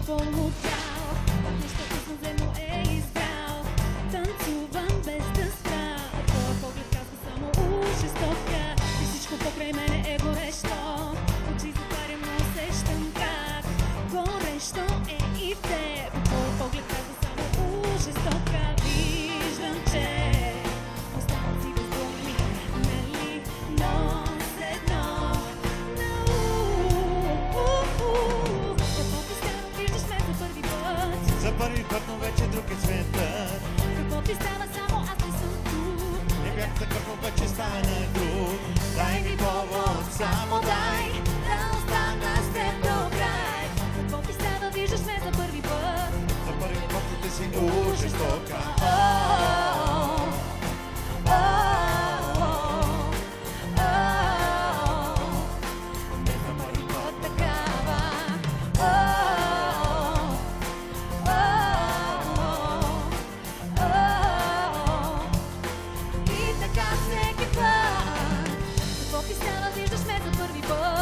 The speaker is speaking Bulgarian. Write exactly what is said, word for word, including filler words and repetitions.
полудял. Как нещото извънземно е избрал. Танцувам без да спра. Твоя поглед казва само у жестока. И всичко покрай мене е горещо. Очи затварям, но усещам как горещо е и в теб. Твоя поглед казва само у жестока. Виждам, че оставам си без думи, нали? Но с едно на у. Какво ти става, виждаш ме за първи път? За първи път, но вече друг е светът. Какво ти става, само аз не съм тук. Не бях такъв, обаче стана друг. Дай ми повод, само дай Да остана с теб до край. Какво ти става, виждаш ме за първи път? за първи път ти си у жестока. Какво ти става, виждаш ме за първи път?